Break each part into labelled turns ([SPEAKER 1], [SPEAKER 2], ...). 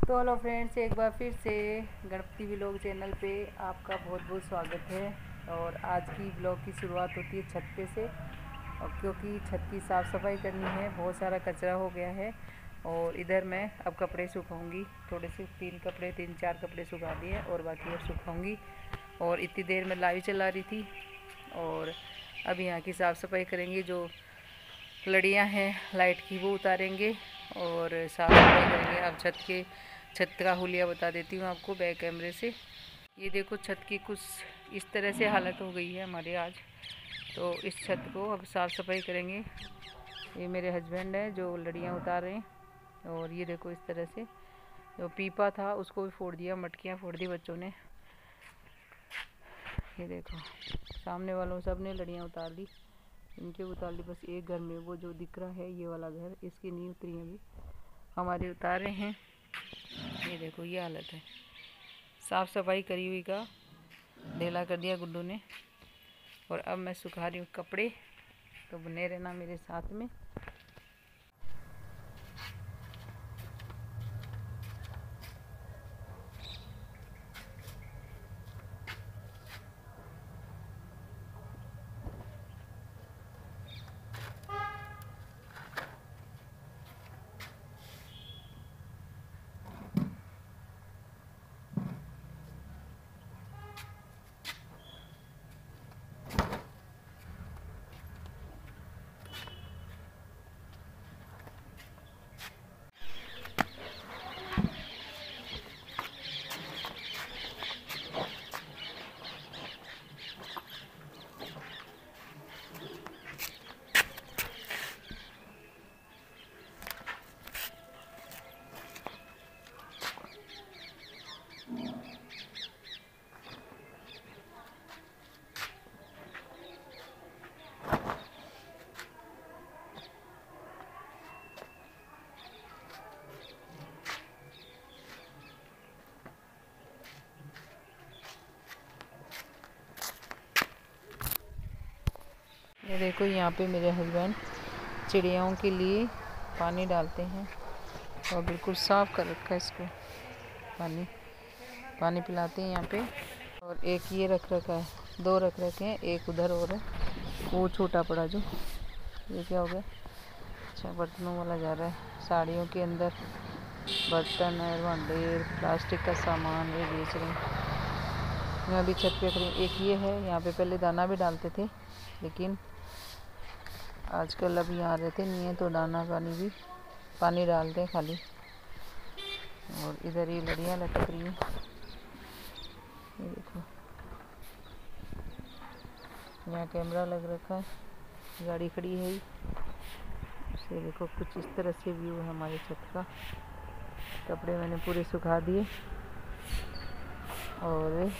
[SPEAKER 1] तो hello friends, एक बार फिर से गणपति व्लॉग चैनल पे आपका बहुत बहुत स्वागत है। और आज की व्लॉग की शुरुआत होती है छत पे से, और क्योंकि छत की साफ़ सफाई करनी है, बहुत सारा कचरा हो गया है। और इधर मैं अब कपड़े सुखाऊंगी, थोड़े से तीन चार कपड़े सुखा दिए और बाकी अब सुखाऊंगी। और इतनी देर में लाइव चला रही थी और अब यहाँ की साफ़ सफाई करेंगे। जो लड़ियाँ हैं लाइट की वो उतारेंगे और साफ सफाई करेंगे। अब छत का हुलिया बता देती हूँ आपको बैक कैमरे से। ये देखो, छत की कुछ इस तरह से हालत हो गई है हमारे आज। तो इस छत को अब साफ़ सफाई करेंगे। ये मेरे हस्बैंड हैं जो लड़ियाँ उतार रहे हैं। और ये देखो, इस तरह से जो पीपा था उसको भी फोड़ दिया, मटकियाँ फोड़ दी बच्चों ने। ये देखो, सामने वालों सब ने लड़ियाँ उतार ली, इनके उतार ली। बस एक घर में वो जो दिख रहा है, ये वाला घर, इसकी नींव उतरी है, अभी हमारे उतारे हैं। ये देखो, ये हालत है। साफ़ सफाई करी हुई का ढेला कर दिया गुड्डू ने। और अब मैं सुखा रही हूँ कपड़े, तो बने रहना मेरे साथ में। ये देखो, यहाँ पे मेरे हस्बैंड चिड़ियाओं के लिए पानी डालते हैं और बिल्कुल साफ़ कर रखा है इसको। पानी पिलाते हैं यहाँ पे। और एक ये रख रखा है, दो रख रखे हैं, एक उधर और है, वो छोटा पड़ा जो। ये क्या हो गया? अच्छा, बर्तनों वाला जा रहा है। साड़ियों के अंदर बर्तन है, भांडे, प्लास्टिक का सामान ये बेच रहे हैं। मैं अभी छत पे खड़ी। एक ये है, यहाँ पे पहले दाना भी डालते थे, लेकिन आजकल अब यहाँ रहते नहीं है तो दाना पानी डालते हैं खाली। और इधर ये लड़ियाँ लटक रही हैं, ये देखो। यहाँ कैमरा लग रखा है, गाड़ी खड़ी है ही। ये देखो, कुछ इस तरह से व्यू है हमारे छत का। कपड़े मैंने पूरे सुखा दिए। और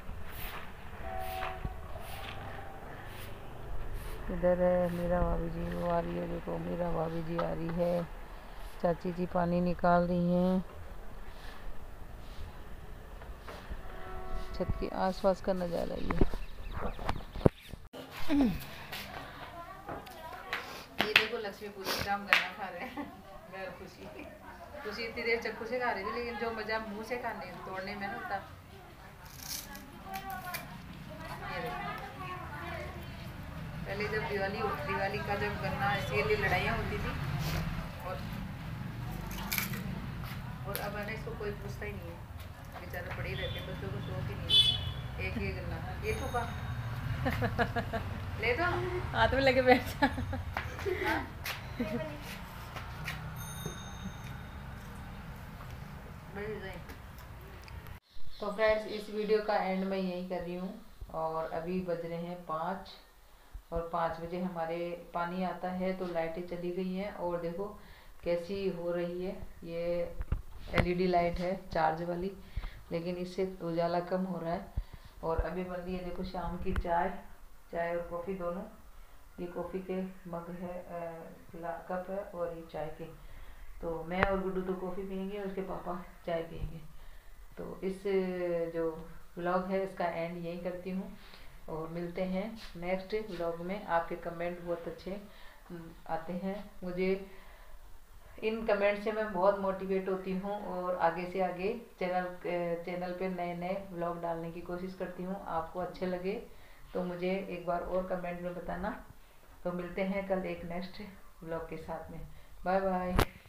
[SPEAKER 1] इधर है मीरा भाभी जी, वो आ रही है। देखो, मीरा भाभी जी आ रही है, चाची जी पानी निकाल रही हैं। छत के आसपास का नज़ारा ये देखो, लक्ष्मी पूरी काम करना खा रहे हैं। घर खुशी इतनी देर चक्कू से खा रही थी, लेकिन जो मजा मुंह से खाने तोड़ने में ना होता। पहले जब दिवाली का जब गन्ना इसके लिए लड़ाइयाँ होती थी, और अब है ना, इसको कोई पूछता ही नहीं है। बेचारा पड़े ही रहते, बच्चों को शौक ही नहीं है। एक ये गन्ना, ये ठोका ले दो, हाथ में लगे बैठ जा। तो फ्रेंड्स, इस वीडियो का एंड मैं यही कर रही हूँ। और अभी बज रहे हैं 5, और 5 बजे हमारे पानी आता है तो लाइटें चली गई हैं। और देखो कैसी हो रही है। ये एलईडी लाइट है चार्ज वाली, लेकिन इससे उजाला कम हो रहा है। और अभी बन रही है, देखो, शाम की चाय और कॉफ़ी दोनों। ये कॉफ़ी के मग है, कप है, और ये चाय के। तो मैं और गुड्डू तो कॉफ़ी पियेंगे और उसके पापा चाय पियेंगे। तो इस जो व्लॉग है इसका एंड यही करती हूँ, और मिलते हैं नेक्स्ट व्लॉग में। आपके कमेंट बहुत अच्छे आते हैं। मुझे इन कमेंट से मैं बहुत मोटिवेट होती हूँ और आगे से आगे चैनल पे नए नए व्लॉग डालने की कोशिश करती हूँ। आपको अच्छे लगे तो मुझे एक बार और कमेंट में बताना। तो मिलते हैं कल एक नेक्स्ट व्लॉग के साथ में। Bye bye.